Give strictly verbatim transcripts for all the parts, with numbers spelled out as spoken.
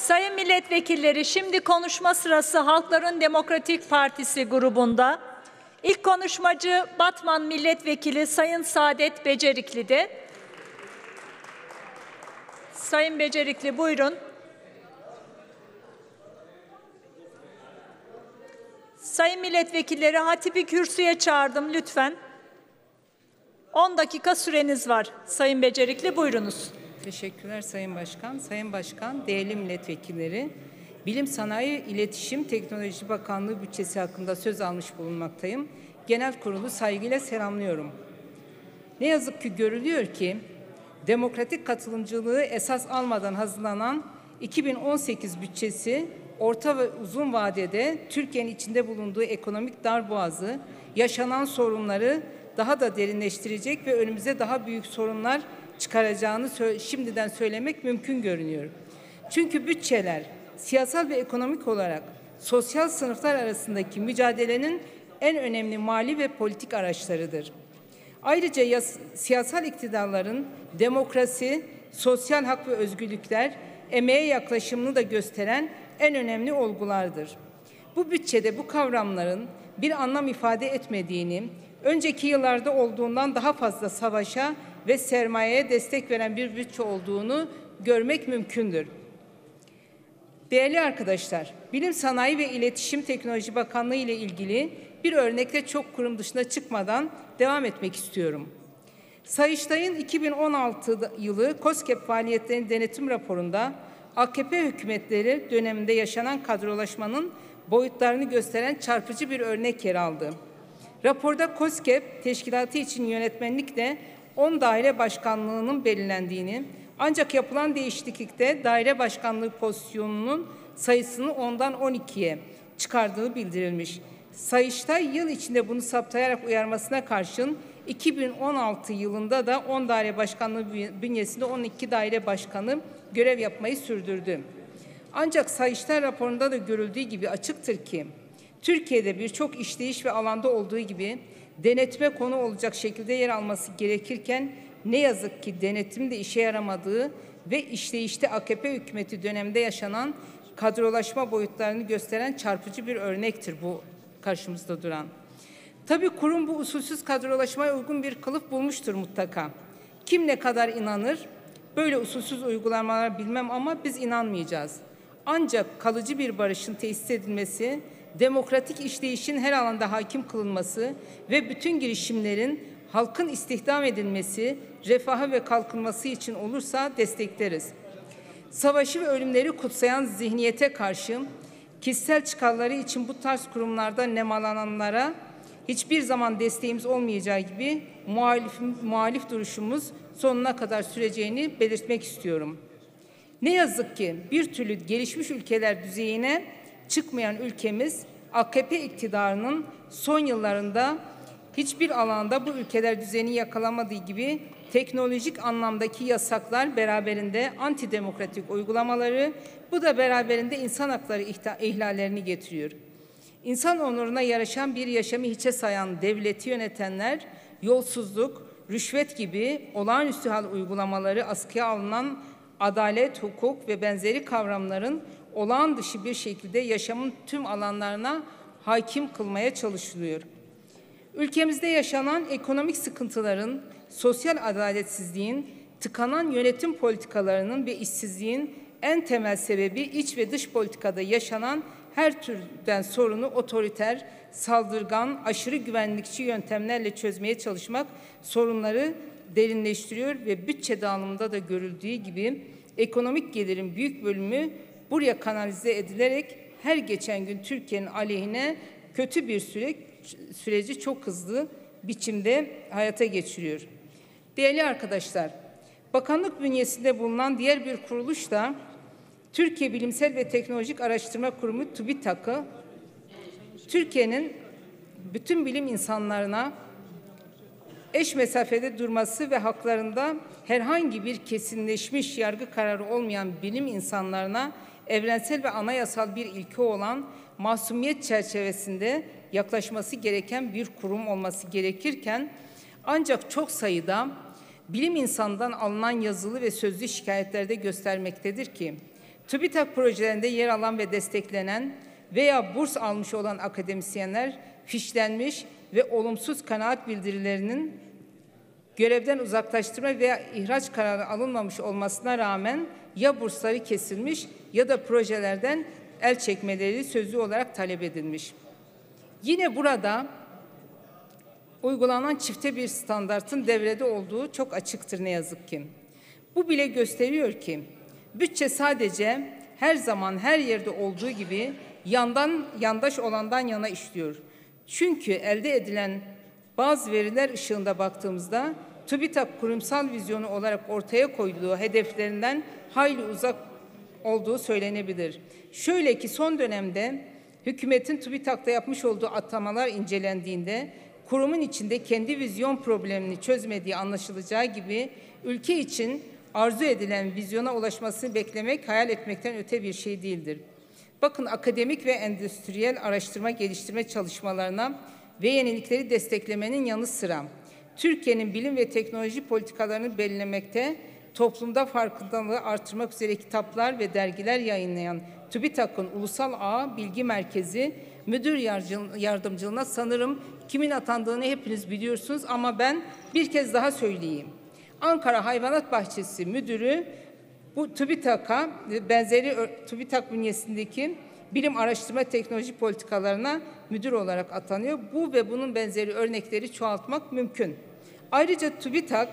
Sayın milletvekilleri, şimdi konuşma sırası Halkların Demokratik Partisi grubunda. İlk konuşmacı Batman Milletvekili Sayın Saadet Becerikli'de. Sayın Becerikli, buyurun. Sayın milletvekilleri, hatibi kürsüye çağırdım lütfen. on dakika süreniz var. Sayın Becerikli, buyurunuz. Teşekkürler Sayın Başkan. Sayın Başkan, değerli milletvekilleri, Bilim, Sanayi, İletişim, Teknoloji Bakanlığı bütçesi hakkında söz almış bulunmaktayım. Genel kurulu saygıyla selamlıyorum. Ne yazık ki görülüyor ki, demokratik katılımcılığı esas almadan hazırlanan iki bin on sekiz bütçesi, orta ve uzun vadede Türkiye'nin içinde bulunduğu ekonomik darboğazı, yaşanan sorunları daha da derinleştirecek ve önümüze daha büyük sorunlar çıkaracağını şimdiden söylemek mümkün görünüyor. Çünkü bütçeler siyasal ve ekonomik olarak sosyal sınıflar arasındaki mücadelenin en önemli mali ve politik araçlarıdır. Ayrıca yas- siyasal iktidarların demokrasi, sosyal hak ve özgürlükler, emeğe yaklaşımını da gösteren en önemli olgulardır. Bu bütçede bu kavramların bir anlam ifade etmediğini, önceki yıllarda olduğundan daha fazla savaşa ve sermayeye destek veren bir bütçe olduğunu görmek mümkündür. Değerli arkadaşlar, Bilim, Sanayi ve İletişim Teknoloji Bakanlığı ile ilgili bir örnekle çok kurum dışına çıkmadan devam etmek istiyorum. Sayıştay'ın iki bin on altı yılı KOSGEB faaliyetlerinin denetim raporunda A K P hükümetleri döneminde yaşanan kadrolaşmanın boyutlarını gösteren çarpıcı bir örnek yer aldı. Raporda KOSGEB teşkilatı için yönetmenlikle on daire başkanlığının belirlendiğini, ancak yapılan değişiklikte daire başkanlığı pozisyonunun sayısını ondan on ikiye çıkardığı bildirilmiş. Sayıştay yıl içinde bunu saptayarak uyarmasına karşın iki bin on altı yılında da on daire başkanlığı bünyesinde on iki daire başkanı görev yapmayı sürdürdü. Ancak Sayıştay raporunda da görüldüğü gibi açıktır ki Türkiye'de birçok işleyiş ve alanda olduğu gibi denetime konu olacak şekilde yer alması gerekirken ne yazık ki denetim de işe yaramadığı ve işleyişte A K P hükümeti döneminde yaşanan kadrolaşma boyutlarını gösteren çarpıcı bir örnektir bu karşımızda duran. Tabii kurum bu usulsüz kadrolaşmaya uygun bir kılıf bulmuştur mutlaka. Kim ne kadar inanır? Böyle usulsüz uygulamalar bilmem ama biz inanmayacağız. Ancak kalıcı bir barışın tesis edilmesi, demokratik işleyişin her alanda hakim kılınması ve bütün girişimlerin halkın istihdam edilmesi, refahı ve kalkınması için olursa destekleriz. Savaşı ve ölümleri kutsayan zihniyete karşı kişisel çıkarları için bu tarz kurumlarda nemalananlara hiçbir zaman desteğimiz olmayacağı gibi muhalif, muhalif duruşumuz sonuna kadar süreceğini belirtmek istiyorum. Ne yazık ki bir türlü gelişmiş ülkeler düzeyine çıkmayan ülkemiz A K P iktidarının son yıllarında hiçbir alanda bu ülkeler düzeyini yakalamadığı gibi teknolojik anlamdaki yasaklar beraberinde antidemokratik uygulamaları, bu da beraberinde insan hakları ihlallerini getiriyor. İnsan onuruna yaraşan bir yaşamı hiçe sayan devleti yönetenler, yolsuzluk, rüşvet gibi olağanüstü hal uygulamaları, askıya alınan adalet, hukuk ve benzeri kavramların olağan dışı bir şekilde yaşamın tüm alanlarına hakim kılmaya çalışılıyor. Ülkemizde yaşanan ekonomik sıkıntıların, sosyal adaletsizliğin, tıkanan yönetim politikalarının ve işsizliğin en temel sebebi iç ve dış politikada yaşanan her türden sorunu otoriter, saldırgan, aşırı güvenlikçi yöntemlerle çözmeye çalışmak sorunları derinleştiriyor ve bütçe dağılımında da görüldüğü gibi ekonomik gelirin büyük bölümü buraya kanalize edilerek her geçen gün Türkiye'nin aleyhine kötü bir süreç, süreci çok hızlı biçimde hayata geçiriyor. Değerli arkadaşlar, bakanlık bünyesinde bulunan diğer bir kuruluş da Türkiye Bilimsel ve Teknolojik Araştırma Kurumu TÜBİTAK'ı Türkiye'nin bütün bilim insanlarına eş mesafede durması ve haklarında herhangi bir kesinleşmiş yargı kararı olmayan bilim insanlarına evrensel ve anayasal bir ilke olan masumiyet çerçevesinde yaklaşması gereken bir kurum olması gerekirken, ancak çok sayıda bilim insanından alınan yazılı ve sözlü şikayetlerde göstermektedir ki TÜBİTAK projelerinde yer alan ve desteklenen veya burs almış olan akademisyenler fişlenmiş ve olumsuz kanaat bildirilerinin görevden uzaklaştırma veya ihraç kararı alınmamış olmasına rağmen ya bursları kesilmiş ya da projelerden el çekmeleri sözlü olarak talep edilmiş. Yine burada uygulanan çifte bir standartın devrede olduğu çok açıktır ne yazık ki. Bu bile gösteriyor ki bütçe sadece her zaman her yerde olduğu gibi yandan yandaş olandan yana işliyor. Çünkü elde edilen bazı veriler ışığında baktığımızda TÜBİTAK kurumsal vizyonu olarak ortaya koyduğu hedeflerinden hayli uzak olduğu söylenebilir. Şöyle ki son dönemde hükümetin TÜBİTAK'ta yapmış olduğu atamalar incelendiğinde kurumun içinde kendi vizyon problemini çözmediği anlaşılacağı gibi ülke için arzu edilen vizyona ulaşmasını beklemek hayal etmekten öte bir şey değildir. Bakın akademik ve endüstriyel araştırma geliştirme çalışmalarına ve yenilikleri desteklemenin yanı sıra Türkiye'nin bilim ve teknoloji politikalarını belirlemekte, toplumda farkındalığı artırmak üzere kitaplar ve dergiler yayınlayan TÜBİTAK'ın Ulusal Ağ Bilgi Merkezi müdür yardımcılığına sanırım kimin atandığını hepiniz biliyorsunuz ama ben bir kez daha söyleyeyim. Ankara Hayvanat Bahçesi Müdürü bu TÜBİTAK'a benzeri TÜBİTAK bünyesindeki bilim araştırma teknoloji politikalarına müdür olarak atanıyor. Bu ve bunun benzeri örnekleri çoğaltmak mümkün. Ayrıca TÜBİTAK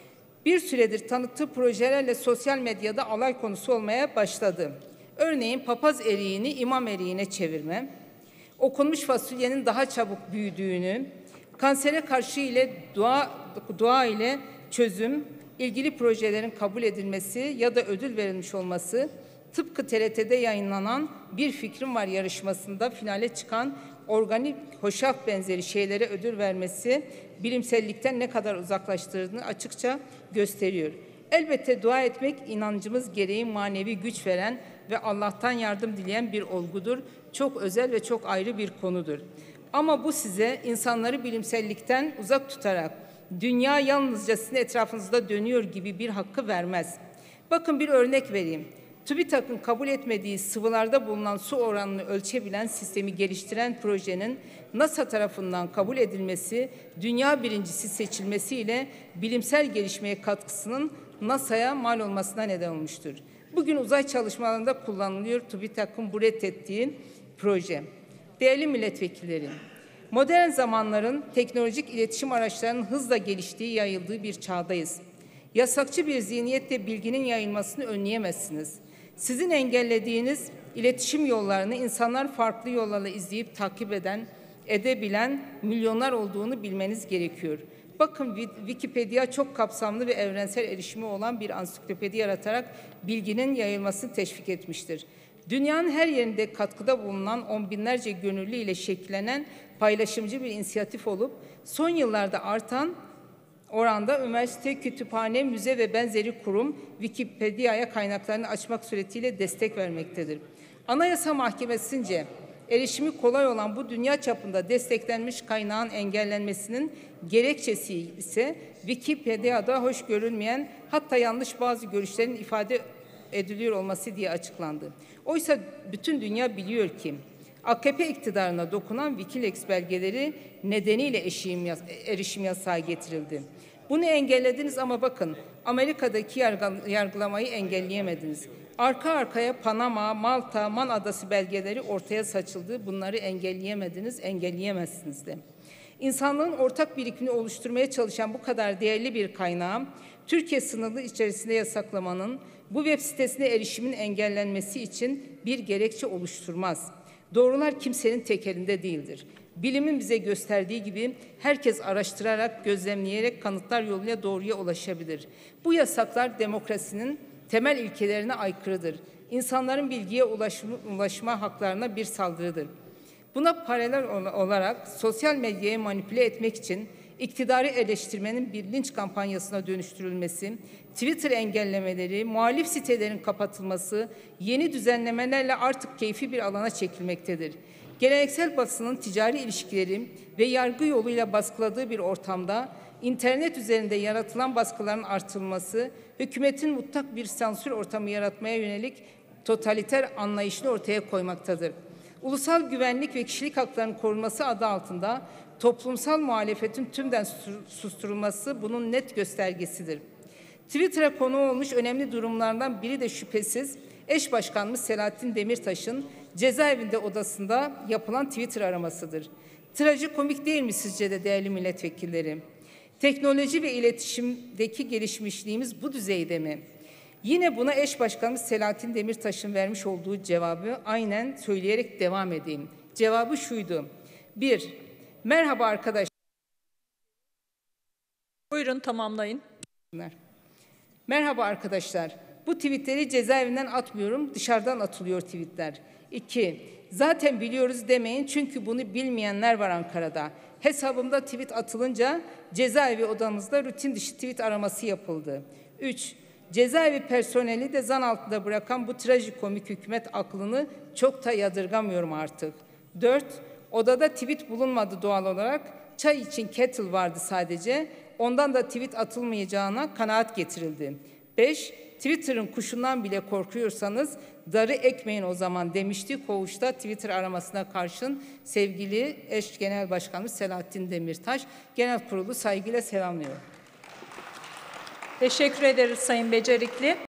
bir süredir tanıttığı projelerle sosyal medyada alay konusu olmaya başladı. Örneğin papaz eriğini imam eriğine çevirme, okunmuş fasulyenin daha çabuk büyüdüğünü, kansere karşı ile dua, dua ile çözüm, ilgili projelerin kabul edilmesi ya da ödül verilmiş olması, tıpkı T R T'de yayınlanan Bir Fikrim Var yarışmasında finale çıkan organik hoşaf benzeri şeylere ödül vermesi, bilimsellikten ne kadar uzaklaştırdığını açıkça gösteriyor. Elbette dua etmek inancımız gereği manevi güç veren ve Allah'tan yardım dileyen bir olgudur. Çok özel ve çok ayrı bir konudur. Ama bu size insanları bilimsellikten uzak tutarak dünya yalnızca sizin etrafınızda dönüyor gibi bir hakkı vermez. Bakın bir örnek vereyim. TÜBİTAK'ın kabul etmediği sıvılarda bulunan su oranını ölçebilen sistemi geliştiren projenin NASA tarafından kabul edilmesi, dünya birincisi seçilmesiyle bilimsel gelişmeye katkısının NASA'ya mal olmasına neden olmuştur. Bugün uzay çalışmalarında kullanılıyor TÜBİTAK'ın bu reddettiği proje. Değerli milletvekilleri, modern zamanların teknolojik iletişim araçlarının hızla geliştiği, yayıldığı bir çağdayız. Yasakçı bir zihniyetle bilginin yayılmasını önleyemezsiniz. Sizin engellediğiniz iletişim yollarını insanlar farklı yollarla izleyip takip eden, edebilen milyonlar olduğunu bilmeniz gerekiyor. Bakın Wikipedia çok kapsamlı ve evrensel erişimi olan bir ansiklopedi yaratarak bilginin yayılmasını teşvik etmiştir. Dünyanın her yerinde katkıda bulunan on binlerce gönüllü ile şekillenen paylaşımcı bir inisiyatif olup son yıllarda artan oranda üniversite, kütüphane, müze ve benzeri kurum Wikipedia'ya kaynaklarını açmak suretiyle destek vermektedir. Anayasa Mahkemesi'nce erişimi kolay olan bu dünya çapında desteklenmiş kaynağın engellenmesinin gerekçesi ise Wikipedia'da hoş görülmeyen, hatta yanlış bazı görüşlerin ifade ediliyor olması diye açıklandı. Oysa bütün dünya biliyor ki A K P iktidarına dokunan Wikileaks belgeleri nedeniyle eşiğim, erişim yasağı getirildi. Bunu engellediniz ama bakın Amerika'daki yargılamayı engelleyemediniz. Arka arkaya Panama, Malta, Man Adası belgeleri ortaya saçıldı. Bunları engelleyemediniz, engelleyemezsiniz de. İnsanlığın ortak birikimini oluşturmaya çalışan bu kadar değerli bir kaynağı Türkiye sınırı içerisinde yasaklamanın bu web sitesine erişimin engellenmesi için bir gerekçe oluşturmaz. Doğrular kimsenin tek elinde değildir. Bilimin bize gösterdiği gibi herkes araştırarak, gözlemleyerek kanıtlar yoluyla doğruya ulaşabilir. Bu yasaklar demokrasinin temel ilkelerine aykırıdır. İnsanların bilgiye ulaşma, ulaşma haklarına bir saldırıdır. Buna paralel olarak sosyal medyayı manipüle etmek için iktidarı eleştirmenin bir linç kampanyasına dönüştürülmesi, Twitter engellemeleri, muhalif sitelerin kapatılması, yeni düzenlemelerle artık keyfi bir alana çekilmektedir. Geleneksel basının ticari ilişkileri ve yargı yoluyla baskıladığı bir ortamda internet üzerinde yaratılan baskıların artırılması, hükümetin mutlak bir sansür ortamı yaratmaya yönelik totaliter anlayışını ortaya koymaktadır. Ulusal güvenlik ve kişilik haklarının korunması adı altında toplumsal muhalefetin tümden susturulması bunun net göstergesidir. Twitter'a konu olmuş önemli durumlardan biri de şüphesiz eş başkanımız Selahattin Demirtaş'ın cezaevinde odasında yapılan Twitter aramasıdır. Trajikomik değil mi sizce de değerli milletvekilleri? Teknoloji ve iletişimdeki gelişmişliğimiz bu düzeyde mi? Yine buna eş başkanımız Selahattin Demirtaş'ın vermiş olduğu cevabı aynen söyleyerek devam edeyim. Cevabı şuydu. Bir, merhaba arkadaşlar. Buyurun tamamlayın. Merhaba arkadaşlar. Bu tweetleri cezaevinden atmıyorum, dışarıdan atılıyor tweetler. İki, zaten biliyoruz demeyin çünkü bunu bilmeyenler var Ankara'da. Hesabımda tweet atılınca cezaevi odamızda rutin dışı tweet araması yapıldı. Üç, cezaevi personeli de zan altında bırakan bu trajikomik hükümet aklını çok da yadırgamıyorum artık. Dört, odada tweet bulunmadı doğal olarak. Çay için kettle vardı sadece. Ondan da tweet atılmayacağına kanaat getirildi. Beş, Twitter'ın kuşundan bile korkuyorsanız darı ekmeyin o zaman demişti koğuşta Twitter aramasına karşın sevgili eş genel başkanımız Selahattin Demirtaş. Genel kurulu saygıyla selamlıyorum. Teşekkür ederiz Sayın Becerikli.